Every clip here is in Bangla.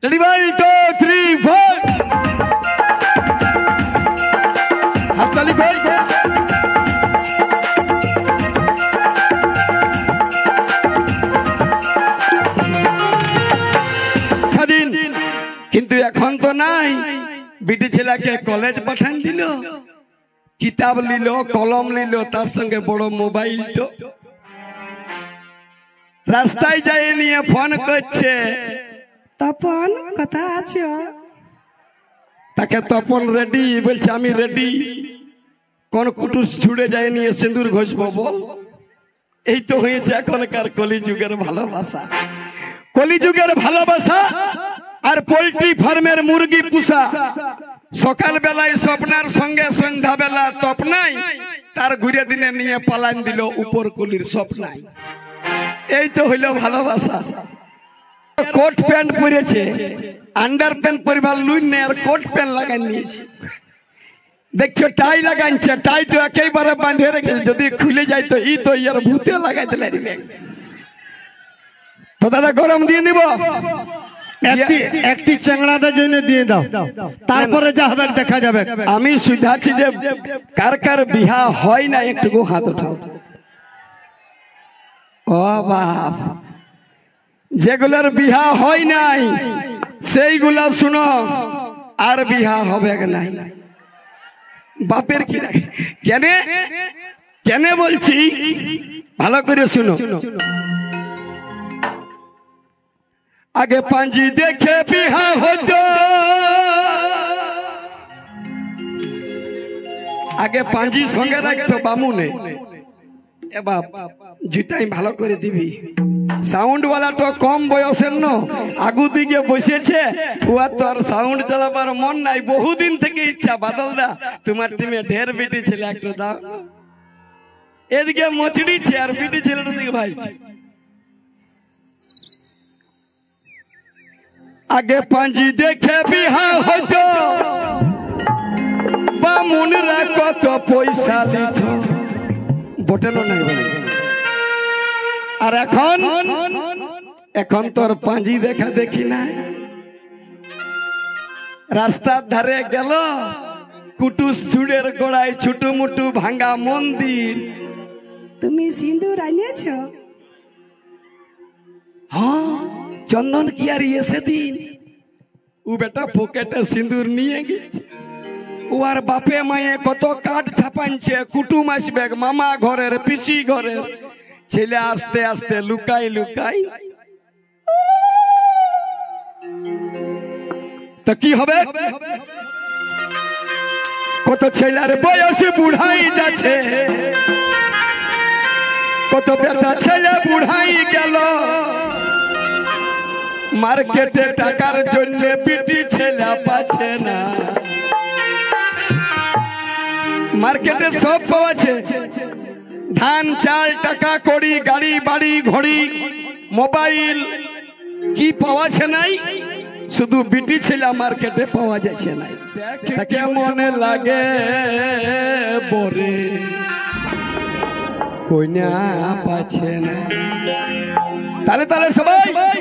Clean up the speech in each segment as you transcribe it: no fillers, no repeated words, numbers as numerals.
Ready, 1, 2, 3, 4. Hastali bhai. Khadin. কিন্তু এখন তো নাই বিটি ছেলেকে কলেজ পাঠান দিল কিতাব নিল কলম নিল তার সঙ্গে বড় মোবাইল তো রাস্তায় যায় নিয়ে ফোন করছে তপন কথা আছো তাকে তপন রেডি বলছে আমি রেডি কোন কুটুস ছুড়ে যায় নিয়ে সিঁদুর ঘষবো বল এই তো হয়েছে এখনকার কলিযুগের ভালোবাসা কলিযুগের ভালোবাসা আর পোল্ট্রি ফার্মের মুরগি পুষা সকাল বেলায় স্বপ্নার সঙ্গে সন্ধ্যা বেলা তপনাই তার ঘুরে দিনে নিয়ে পালান দিল উপর কলির স্বপ্নাই এই তো হইল ভালোবাসা কোট প্যান্ট পরেছে আন্ডার প্যান্ট পরিবার লুই নেই আর কোট প্যান্ট লাগাই নিয়েছে দেখছো টাই লাগাইছে টাই তো একেবারে বাঁধে রেখেছে যদি খুলে যায় তো ই তো ইয়ার ভূতে লাগাই দিলে তো দাদা গরম দিয়ে নিব একটি চ্যাংড়াটার জন্য দিয়ে দাও তারপরে যা হবে দেখা যাবে আমি শুধাচ্ছি যে কার কার বিহা হয় না একটু হাত উঠাও ও বাপ যেগুলার বিহা হয় নাই সেইগুলা শুনো আর বিহা হবে নাই বাপের কি কেন কেন বলছি ভালো করে শুনো আগে পাঞ্জি দেখে বিহা হতো আগে পাঞ্জি সঙ্গে রাখতো বামুনে এ বাপ জুতাই ভালো করে দিবি সাউন্ড वाला তো কম বয়সের ন আগু দিকে বসেছে ওয়া তোর সাউন্ড চালাবার মন নাই বহুদিন থেকে ইচ্ছা বাদল দা তোমার টিমে ঢের বেটি ছেলে একটু দাও এদিকে মচড়ি ছে আর বেটি ছেলেটা দিকে ভাই আগে পাঞ্জি দেখে বিহা হতো বামুনরা কত পয়সা দিত বটেলো নাই বলে আর এখন তোর পাঞ্জি দেখা দেখি না রাস্তার ধারে গেল কুটুস ছুড়ের গোড়ায় ছোট মুটু ভাঙ্গা মন্দির তুমি সিঁদুর আনিয়েছ হ্যাঁ চন্দন কি আর সেদিন ও বেটা পকেটে সিঁদুর নিয়ে গেছে ও আর বাপে মায়ে কত কাঠ ছাপানছে কুটুম আসবে মামা ঘরের পিসি ঘরের ছেলে আস্তে আস্তে লুকাই লুকাই তো কি হবে কত ছেলের বয়স বুড়াই যাচ্ছে কত বেটা ছেলে বুড়াই গেল মার্কেটে টাকার জন্য পিটি ছেলে পাচ্ছে না মার্কেটে সব পাওয়াছে ধান চাল টাকা কড়ি গাড়ি বাড়ি ঘড়ি মোবাইল কি পাওয়াছে নাই শুধু বিটি ছেলে মার্কেটে পাওয়া যাচ্ছে না তাকে মনে লাগে বরে কইনা পাচ্ছে না তাহলে তাহলে সবাই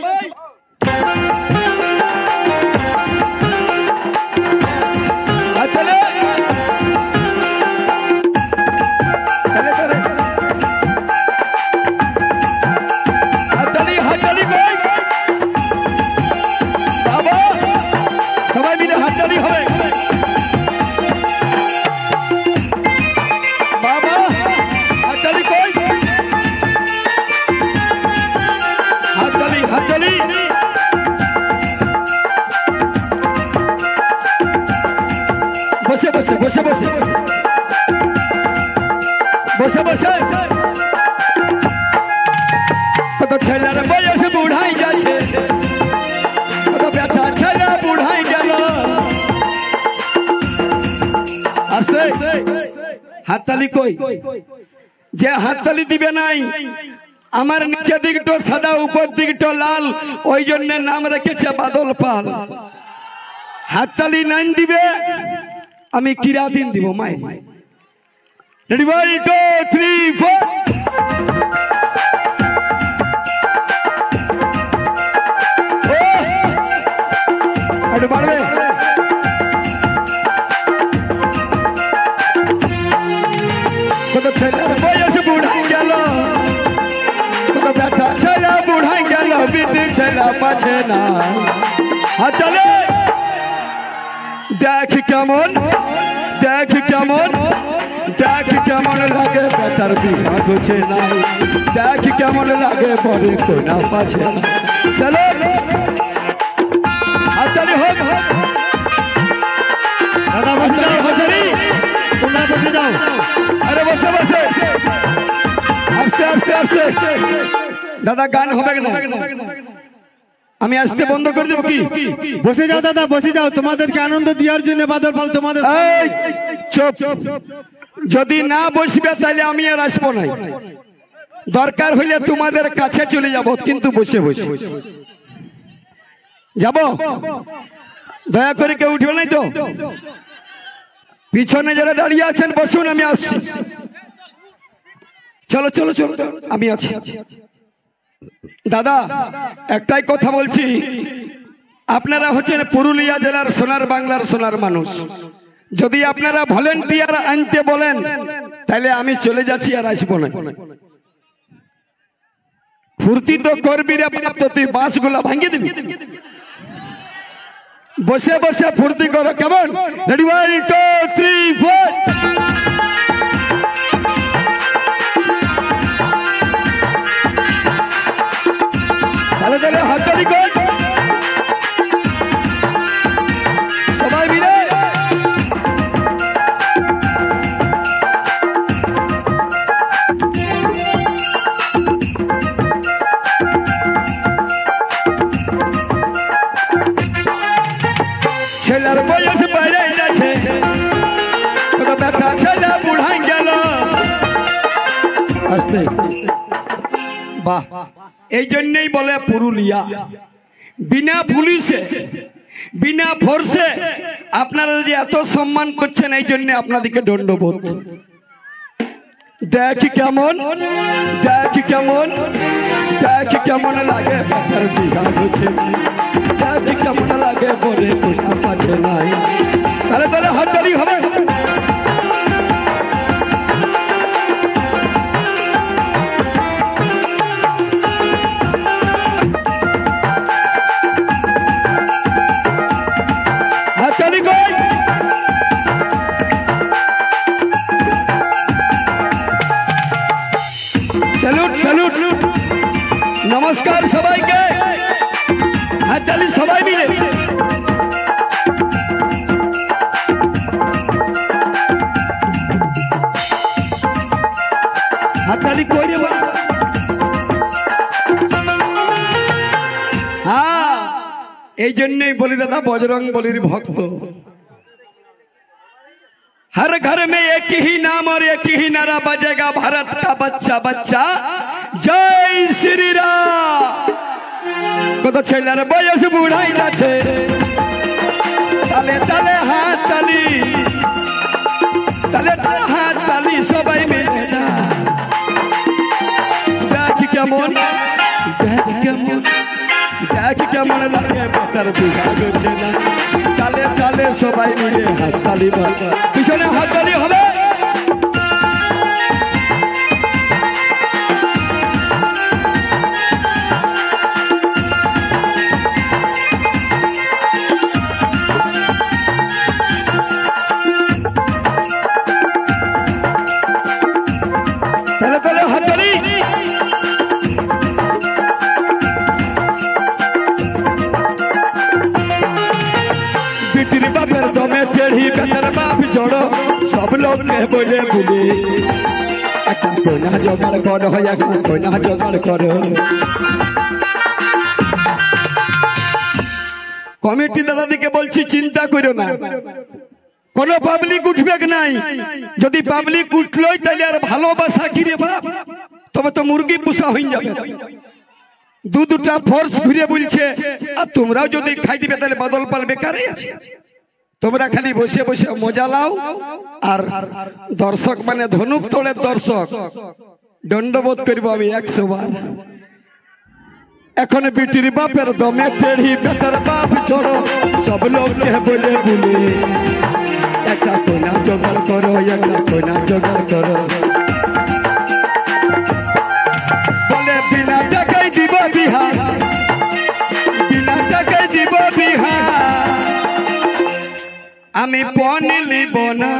বসে বসে কত ছেলের বয়স বুড়াই যাচ্ছে কত বেটা ছেলে বুড়াই গেল আসতে হাততালি কই যে হাততালি দিবে নাই আমার নিচে দিকটা সাদা উপর দিকটা লাল ওই জন্য নাম রেখেছে বাদল পাল হাততালি নাই দিবে আমি কিরা দিন দিব মাই Ready, 1, 2, 3, 4. বাড়বে কত ছেলের বয়স বুড়াই গেল কত ব্যথা ছেলে বুড়াই গেল বিটি ছেলে পাছে না হাত চলে দেখ কেমন দেখ কেমন দেখ কেমন লাগে বেটার বিঘা গোছে না দেখ কেমন লাগে পরে কোনা পাছে না চলো হাততালি হোক দাদা বসে যাও হাততালি তোমরা বসে যাও আরে বসে বসে আস্তে আস্তে আস্তে দাদা গান হবে না আমি আসতে বন্ধ করে দেবো কি বসে যাও দাদা বসে যাও তোমাদেরকে আনন্দ দেওয়ার জন্য বাদল পাল তোমাদের এই চুপ যদি না বসবে তাহলে আমি আর আসবো না দরকার হইলে তোমাদের কাছে চলে যাব কিন্তু বসে বসে যাব দয়া করে কেউ উঠবে নাই তো পিছনে যারা দাঁড়িয়ে আছেন বসুন আমি আসছি চলো চলো চলো আমি আছি দাদা একটাই কথা বলছি আপনারা হচ্ছেন পুরুলিয়া জেলার সোনার বাংলার সোনার মানুষ যদি আপনারা ভলেন্টিয়ার আনতে বলেন তাহলে আমি চলে যাচ্ছি আর আসবো না ফুর্তি তো করবি রে বাপ তো তুই বাঁশগুলা ভাঙিয়ে দিবি বসে বসে ফুর্তি করো কেমন রেডি 1 2 3 4 তাহলে তাহলে হাততালি কর সবাই মিলে ছেলের বয়স বেড়ে যাচ্ছে কত ব্যথা ছেলে বুড়াই গেল আস্তে বাহ এই জন্যই বলে পুরুলিয়া বিনা পুলিশে বিনা ফোর্সে আপনারা যে এত সম্মান করছেন এই জন্য আপনাদেরকে দণ্ডবোধ দেখ কেমন দেখ কেমন দেখ কেমন লাগে পাথর বিঘা গোছে দেখ কেমন লাগে পরে কোনা পাছে নাই তাহলে তাহলে হাততালি হবে হাততালি কই স্যালুট স্যালুট নমস্কার সবাইকে হাততালি সবাই মিলে হাততালি কই রে বাবা হ্যাঁ এই জন্যই বলি দাদা বজরং বলির ভক্ত हर घर में एक ही नाम और एक ही नारा बजेगा भारत का बच्चा बच्चा जय श्री राम কত ছেলের বয়স বুড়াই যাচ্ছে তালে তালে হাত তালি তালে তালে হাত তালি সবাই মিলে না দেখ কেমন দেখ কেমন দেখ কেমন লাগে বেটার বিঘা গোছে না তালে তালে সবাই মিলে হাত তালি পিছনে হাত তালি হবে তালে তালে হাত তালি बापर दमे टेढ़ी बेटर बाप जोड़ो सब लोग के बोले बुली अच्छा कोना जोगाड़ करो या कोना जोगाड़ करो कमिटी दादा दिके बोलছি চিন্তা কইরো না কোন পাবলিক উঠবে নাই যদি পাবলিক উঠলই তাহলে আর ভালোবাসা কি রে বাপ তবে তো মুরগি পোষা হই যাবে দুটা ফোর্স ঘুরে বলছে আর তোমরাও যদি খাই দিবে তাহলে বদল পাল বেকারই আছে তোমরা খালি বসে বসে মজা লাও আর দর্শক মানে ধনুক তোড়ের দর্শক দণ্ডবোধ করব আমি 100 বার এখন বিটির বাপের দমে টেড়ি বেটার বাপ ছোড়ো সব লোককে বলে বলে একটা কোনা জোগাড় করো, একটা কোনা জোগাড় করো। বলে বিনা টাকায় দিব বিহা, বিনা টাকায় দিব বিহা, আমি পণ লিব না।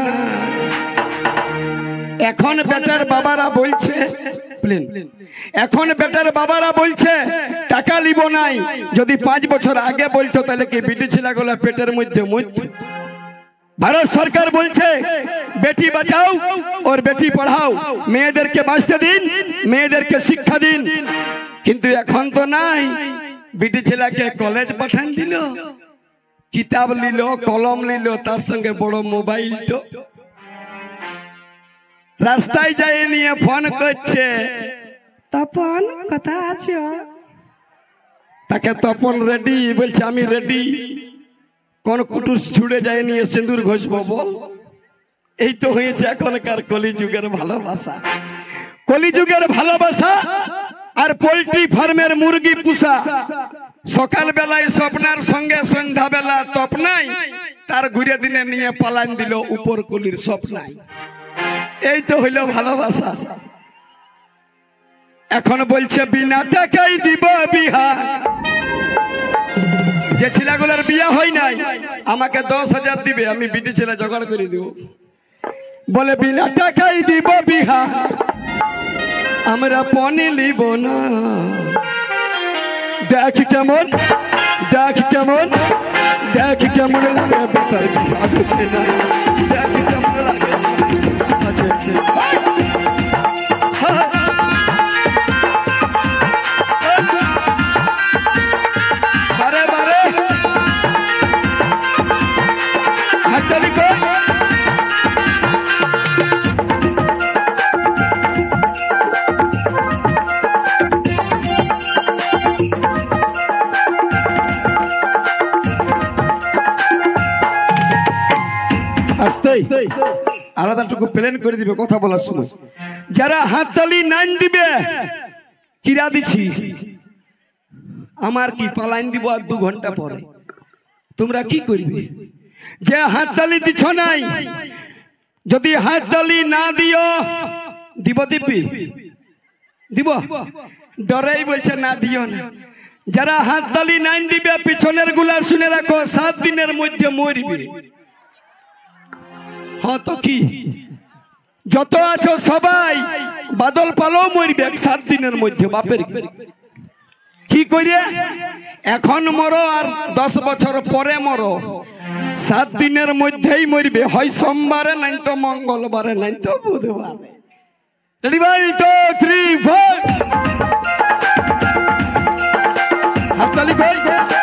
এখন বেটার বাবারা বলছে, এখন বেটার বাবারা বলছে টাকা লিব নাই। যদি 5 বছর আগে বলতো তাহলে কি বিটি ছেলেগুলো পেটের মধ্যে মরতো? ভারত সরকার বলছে বেটি বাঁচাও और বেটি পড়াও, মেয়েদেরকে বাঁচতে দিন, মেয়েদেরকে শিক্ষা দিন। কিন্তু এখন তো নাই। বিটি ছেলেকে কলেজ পাঠান দিল, কিতাব নিল, কলম নিল, তার সঙ্গে বড় মোবাইল। তো রাস্তায় যাই নিয়ে ফোন করছে, তপন কোথায় আছো? তাকে তপন রেডি বলছে আমি রেডি। কোন কুটুস ছুড়ে যায় নিয়ে সিঁদুর ঘষবো বল? এই তো হয়েছে এখনকার কলিযুগের ভালোবাসা। কলিযুগের ভালোবাসা আর পোল্ট্রি ফার্মের মুরগি পুষা। সকাল বেলায় স্বপ্নার সঙ্গে সন্ধ্যা বেলা তপনাই, তার ঘুরে দিনে নিয়ে পালান দিল উপর কলির স্বপ্নাই। এই তো হইল ভালোবাসা। এখন বলছে বিনা টাকাই দিব বিহা। যে ছেলেগুলোর বিয়া হয় নাই আমাকে 10,000 দিবে, আমি বিটি ছেলে জোগাড় করে দিব। বলে বিনা টাকাই দিব বিহা, আমরা পণে লিব না। দেখ কেমন, দেখ কেমন, দেখ কেমন লাগে বেটার বিয়া হচ্ছে না, দেখ কেমন লাগে। বারে বারে হাততালি কর। আলাদাটুকু প্ল্যান করে দিবে কথা বলার সময়। যারা হাততালি নাইন দিবে কিরা দিছি, আমার কি পালাইন দিব আর 2 ঘন্টা পরে। তোমরা কি করবে? যে হাততালি দিছ নাই, যদি হাততালি না দিও দিব দিবি দিব, ডরেই বলছে না দিও না। যারা হাততালি নাইন দিবে পিছনের গুলা শুনে রাখো, 7 দিনের মধ্যে মরবে। হ্যাঁ তো কি, যত আছো সবাই বাদল পালও মরবে 7 দিনের মধ্যে। বাপের কি করে এখন মরো আর 10 বছর পরে মরো, 7 দিনের মধ্যেই মরবে। হয় সোমবারে, নাই তো মঙ্গলবারে, নাই তো বুধবারে। রেডি ভাই? 2 3 4 হাততালি ভাই।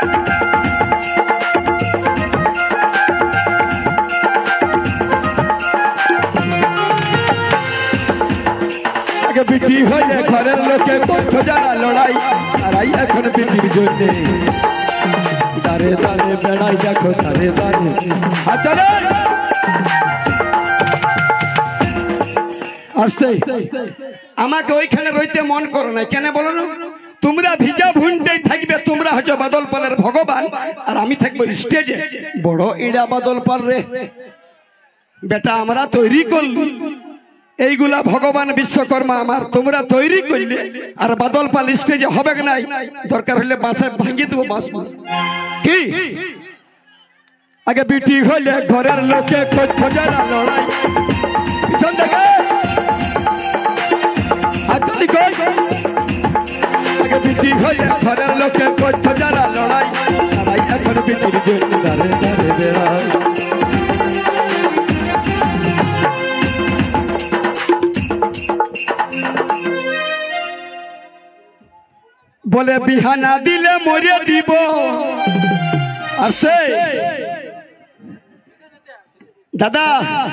বিটি হয়ে ঘরের লোকে কত যারা লড়াই, আর এখন বিটির জন্য দাঁড়ে দাঁড়ে বেড়াই। দেখো দাঁড়ে দাঁড়ে আসতে আমাকে ওইখানে রইতে মন করো না। কেন বলো না? তোমরা ভিজা ভুনতেই থাকবে, তোমরা হচ্ছে বাদল পালের ভগবান, আর আমি থাকবো স্টেজে বড় ইড়া বাদল পাল রে বেটা। আমরা তৈরি করলি এইগুলা ভগবান বিশ্বকর্মা আমার, তোমরা তৈরি করলে। আর বাদল পাল স্টেজে হবে নাই, দরকার হলে বাসে ভাঙিয়ে দেবো বাস। কি আগে বিটি হইলে ঘরের লোকে খোঁজারা লড়াই, পিছন থেকে আগে বিটি হইলে ঘরের লোকে খোঁজারা লড়াই, এখন বিটির জন্য দাঁড়ে দাঁড়ে বেড়াই। বলে বিহা না দিলে মরে দিব। আসে দাদা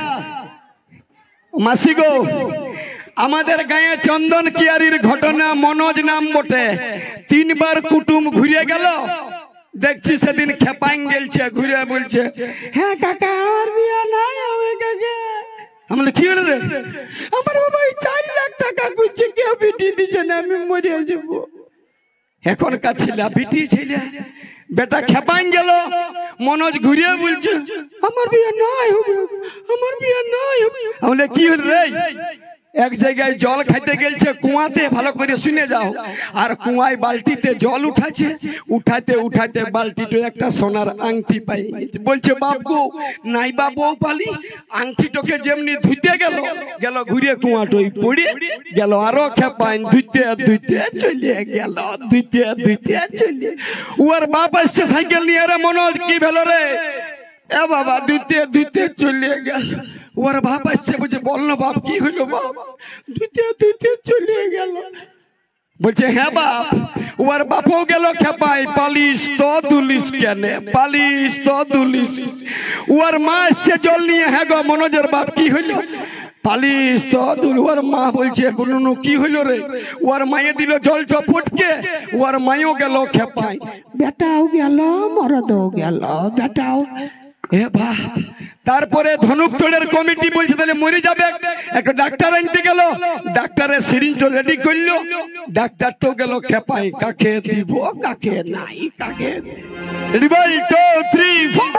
মাসি গো, আমাদের গায়ে চন্দন কিয়ারির ঘটনা মনোজ নাম বটে। 3 বার কুটুম ঘুরে গেল, দেখছি সেদিন খেপাং গেলছে, ঘুরে বলছে হ্যাঁ কাকা আমার বিয়া নাই হবে কাকা। আমরা কি হলো রে? আমার বাবা 4 লাখ টাকা খুঁজছে, কেউ বিটি দিচ্ছে না, আমি মরে যাব। এখনকার ছেলে বিটি ছেলে বেটা খেপাং গেল, মনোজ ঘুরিয়ে বলছে আমার বিয়ে নাই হবে, আমার বিয়ে নাই হবে। বলে কি হল রে? এক জায়গায় জল খাইতে গেছে কুয়াতে, ভালো করে শুনে যাও। আর কুয়ায় বালতিতে জল উঠাছে, উঠাতে উঠাতে বালতিতে একটা সোনার আংটি পাই। বলছে বাপ গো নাই বা বউ পালি, আংটিটাকে যেমনি ধুইতে গেল গেল ঘুরে কুয়াটোই পড়ে গেল। আরো খেপাইন ধুইতে ধুইতে চলে গেল, ধুইতে ধুইতে চলে। ওর বাপ আসছে সাইকেল নিয়ে, রে মনোজ কি ভেলো রে? এ বাবা ধুইতে ধুইতে চলে গেল। ওর বাপ আসছে বলছে বল না বাপ কি হইলো বাপ? ধুইতে ধুইতে চলে গেল। বলছে হ্যাঁ বাপ। ওর বাপও গেল খেপাই, পালিশ তো দুলিশ কেনে, পালিশ তো দুলিশ। ওর মা আসছে জল নিয়ে, হ্যাঁ গো মনোজের বাপ কি হইলো? পালিশ তো দুল। ওর মা বলছে বুনুনু কি হইলো রে? ওর মায়ে দিল জলটা ফুটকে, ওর মাইও গেল খেপাই, বেটাও গেল মরদও গেল, বেটাও। এ বাহ। তারপরে ধনুকতোড়ের কমিটি বলছে তাহলে মরে যাবে, একটা ডাক্তার আনতে গেল। ডাক্তারের সিরিঞ্জটা রেডি করলো, ডাক্তার তো গেল খেপাই, কাকে দিব কাকে নাই, কাকে। রেডি বাই 2 3 4।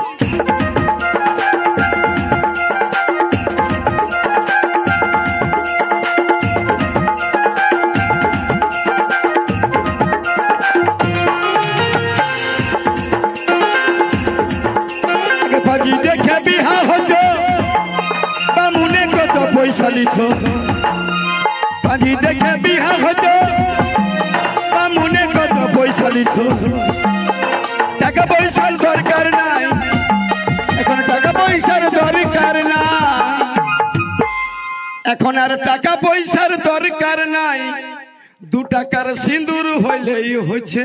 দেখে বিহা হতো বামুনে কত পয়সা লিখ, পাজি দেখে বিহা হতো বামুনে কত পয়সা লিখ। টাকা পয়সার দরকার নাই এখন, টাকা পয়সার দরকার না এখন, আর টাকা পয়সার দরকার নাই। 2 টাকার সিঁদুর হইলেই হচ্ছে।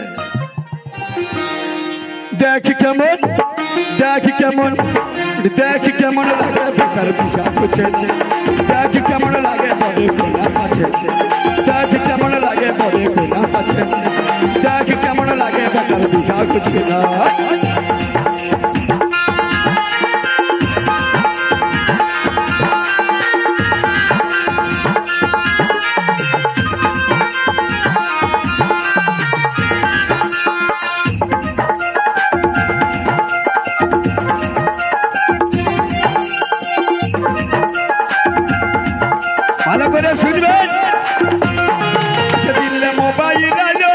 দেখ কেমন, দেখ কেমন, দেখ কেমন লাগে বেকার বিঘা হচ্ছে। দেখ কেমন লাগে বড় গোলা আছে, দেখ কেমন লাগে বড় গোলা আছে, দেখ কেমন লাগে বেকার বিঘা হচ্ছে না। ভালো করে শুনবেন। যেদিন মোবাইল আলো,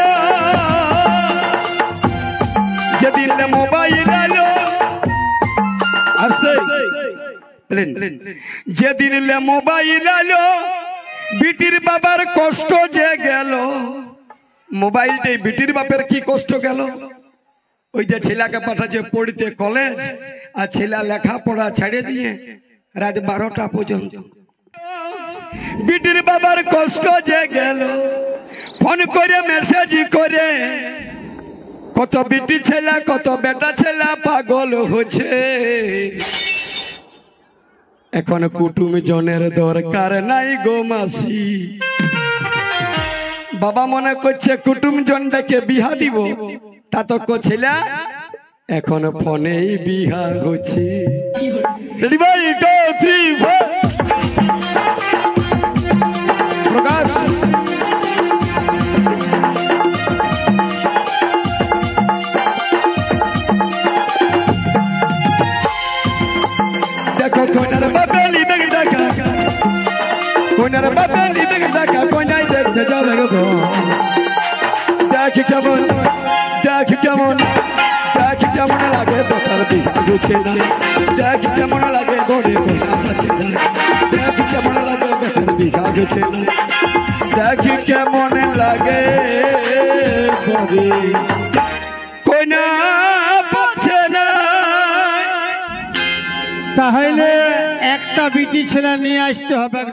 যেদিন মোবাইল আলো, আসতে যেদিন মোবাইল আলো, বিটির বাবার কষ্ট যে গেল। মোবাইলটাই বিটির বাপের কি কষ্ট গেল। ওই যে ছেলেকে পাঠাচ্ছে পড়তে কলেজ, আর ছেলে লেখাপড়া ছেড়ে দিয়ে রাত 12টা পর্যন্ত। বিটির বাবার কষ্ট যে গেল, ফোন করে মেসেজ করে কত বিটি ছেলে কত বেটা ছেলে পাগল হচ্ছে। এখন কুটুম জনের দরকার নাই গো মাসি। বাবা মনে করছে কুটুম জনটাকে বিহা দিব, তা তো ছেলে এখন ফোনেই বিহা হচ্ছে। রেডি ভাই 2 3 4। প্রকাশ দেখো কোনার বাবেলি বেগে ডাকা, কোনার বাবেলি বেগে ডাকা, কোনাই দেখতে যাবে গো। দেখ কেমন, দেখ কেমন, দেখ কেমন লাগে বেকার বিঘা হচ্ছে না। দেখ কেমন লাগে বড়ে গোলা আছে, দেখ কেমন লাগে বেকার বিঘা হচ্ছে না। দেখ কেমন লাগে বড়ে কোনা পাচ্ছে না। তাহলে একটা বিটি ছেলে নিয়ে আসতে হবে।